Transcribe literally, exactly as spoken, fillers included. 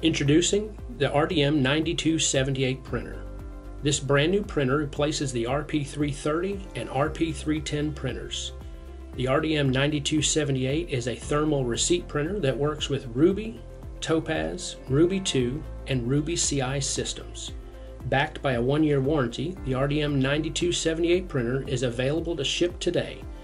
Introducing the R D M ninety-two seventy-eight printer. This brand new printer replaces the R P three thirty and R P three ten printers. The R D M ninety-two seventy-eight is a thermal receipt printer that works with Ruby, Topaz, Ruby two, and Ruby C I systems. Backed by a one-year warranty, the R D M ninety-two seventy-eight printer is available to ship today